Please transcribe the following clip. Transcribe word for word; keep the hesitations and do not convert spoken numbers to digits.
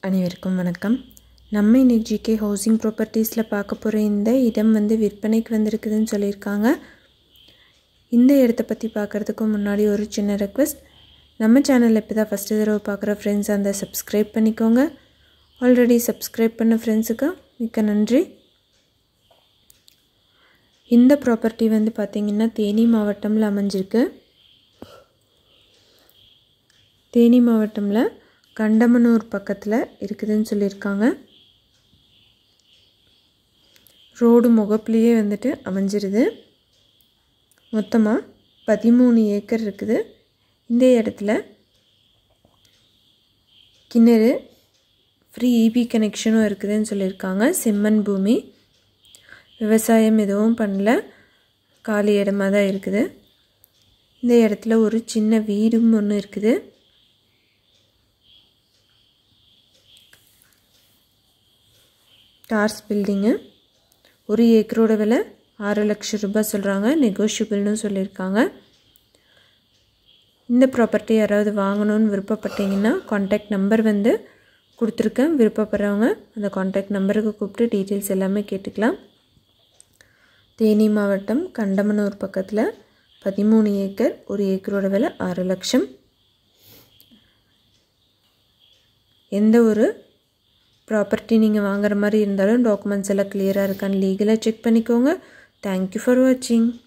அனைவருக்கும் வணக்கம். நம்ம இன்னைக்கு ஜிகே ஹவுசிங் ப்ராப்பர்ட்டிஸில் பார்க்க போகிற இந்த இடம் வந்து விற்பனைக்கு வந்திருக்குதுன்னு சொல்லியிருக்காங்க. இந்த இடத்த பற்றி பார்க்குறதுக்கு முன்னாடி ஒரு சின்ன ரெக்வெஸ்ட், நம்ம சேனலில் இப்போ தான் ஃபஸ்ட்டு தடவை பார்க்குற ஃப்ரெண்ட்ஸ் அந்த சப்ஸ்கிரைப் பண்ணிக்கோங்க. ஆல்ரெடி சப்ஸ்கிரைப் பண்ண ஃப்ரெண்ட்ஸுக்கு மிக்க நன்றி. இந்த ப்ராப்பர்ட்டி வந்து பார்த்திங்கன்னா தேனி மாவட்டமில் அமைஞ்சிருக்கு. தேனி மாவட்டமில் கண்டமனூர் பக்கத்தில் இருக்குதுன்னு சொல்லியிருக்காங்க. ரோடு முகப்புலேயே வந்துட்டு அமைஞ்சிருது. மொத்தமாக பதிமூணு ஏக்கர் இருக்குது. இந்த இடத்துல கிணறு, ஃப்ரீ இபி கனெக்ஷனும் இருக்குதுன்னு சொல்லியிருக்காங்க. செம்மண் பூமி, விவசாயம் எதுவும் பண்ணல, காலி இடமா தான் இருக்குது. இந்த இடத்துல ஒரு சின்ன வீடும் ஒன்று இருக்குது. டார்ஸ் பில்டிங்கு. ஒரு ஏக்கரோட விலை ஆறு லட்சம் ரூபாய் சொல்கிறாங்க. நெகோஷியபிள்னு சொல்லியிருக்காங்க. இந்த ப்ராப்பர்ட்டி யாராவது வாங்கணும்னு விருப்பப்பட்டீங்கன்னா கான்டாக்ட் நம்பர் வந்து கொடுத்துருக்கேன். விருப்பப்படுறவங்க அந்த கான்டாக்ட் நம்பருக்கு கூப்பிட்டு டீட்டெயில்ஸ் எல்லாமே கேட்டுக்கலாம். தேனி மாவட்டம் கண்டமனூர் பக்கத்தில் பதிமூணு ஏக்கர், ஒரு ஏக்கரோட விலை ஆறு லட்சம். எந்த ஒரு ப்ராப்பர்ட்டி நீங்கள் வாங்குற மாதிரி இருந்தாலும் டாக்குமெண்ட்ஸ் எல்லாம் கிளியராக இருக்கான்னு லீகலாக செக் பண்ணிக்கோங்க. தேங்க்யூ ஃபார் வாட்சிங்.